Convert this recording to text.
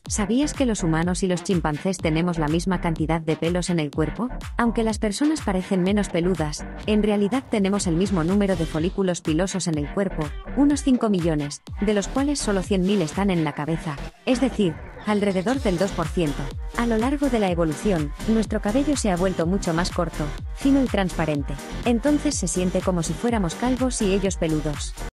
¿Sabías que los humanos y los chimpancés tenemos la misma cantidad de pelos en el cuerpo? Aunque las personas parecen menos peludas, en realidad tenemos el mismo número de folículos pilosos en el cuerpo, unos 5 millones, de los cuales solo 100.000 están en la cabeza, es decir, alrededor del 2%. A lo largo de la evolución, nuestro cabello se ha vuelto mucho más corto, fino y transparente. Entonces se siente como si fuéramos calvos y ellos peludos.